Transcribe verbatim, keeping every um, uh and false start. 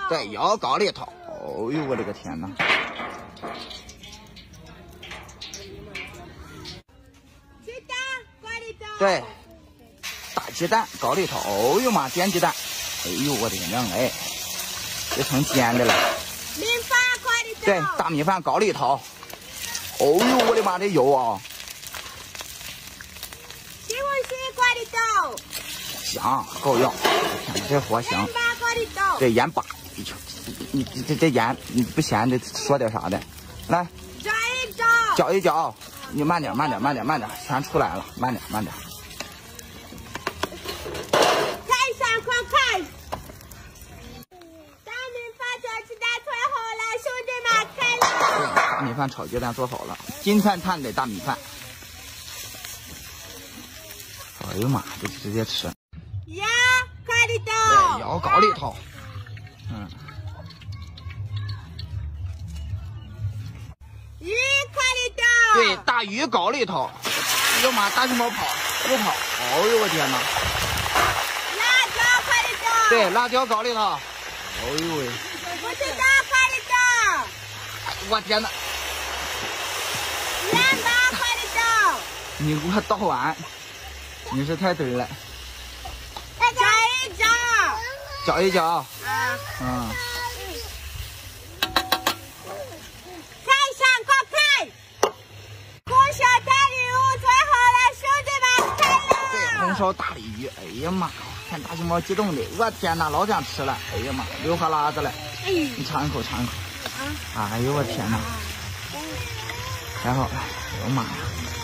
对，腰高里头。哦呦，我的个天哪！ 鸡蛋高里头。 对，大鸡蛋高里头。哦呦妈，煎鸡蛋。哎呦，我的娘哎，这成煎的了。 米饭高里头。 对，大米饭高里头。哦呦，我的妈，这油啊！ 西红柿高里头。 香，够用。天哪，这货香。 盐巴高里头。 对，盐巴。你这这这盐你不咸得说点啥的，来搅一搅， 搅一搅，你慢点慢点慢点慢点，全出来了，慢点慢点。 开上快开！大米饭炒鸡蛋做好了，兄弟们开了。 大米饭炒鸡蛋做好了，金灿灿的大米饭。哎呦妈，这直接吃。 腰高里头。 对，腰高里头。嗯。 鱼高里头。 对，大鱼高里头。哎呦妈，大熊猫跑又跑。哦呦我天哪！ 辣椒高里头。 对，辣椒高里头。哦呦喂！ 不知道高里头。 我天哪！ 盐巴高里头。 你给我倒完，你是太嘚了。 搅一搅。 搅一搅。 啊。 嗯。 开上快开！红烧大鲤鱼做好了，兄弟们开了。 对，红烧大鲤鱼，哎呀妈，看大熊猫激动的，我天哪，老想吃了，哎呀妈，流哈喇子了。 哎， 你尝一口，尝一口。啊！哎呦我天哪，太好了，哎呦妈呀！